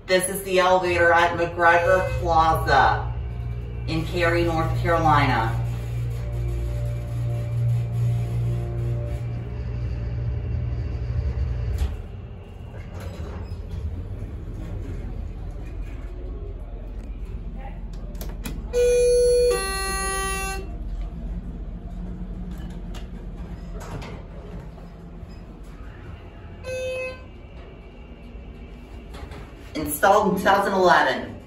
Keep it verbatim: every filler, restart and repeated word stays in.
This is the elevator at Macgregor Plaza in Cary, North Carolina. Installed in two thousand eleven.